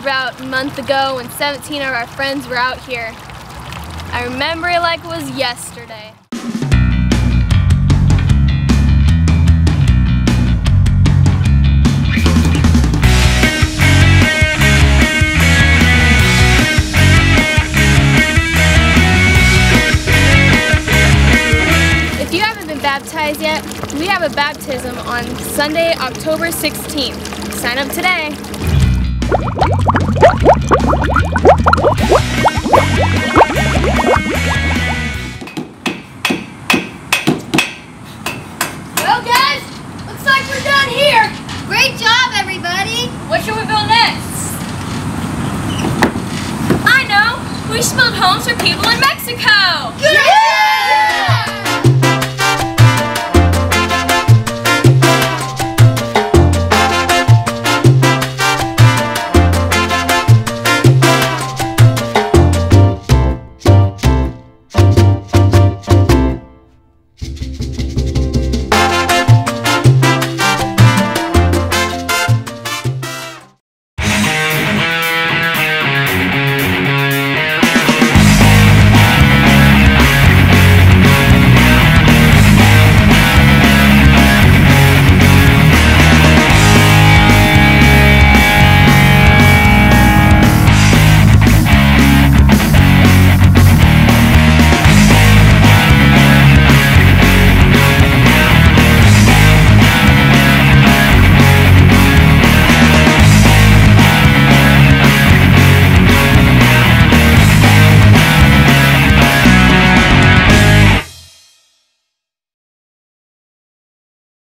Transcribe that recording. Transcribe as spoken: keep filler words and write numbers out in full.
about a month ago when seventeen of our friends were out here. I remember it like it was yesterday. If you haven't been baptized yet, we have a baptism on Sunday, October sixteenth. Sign up today.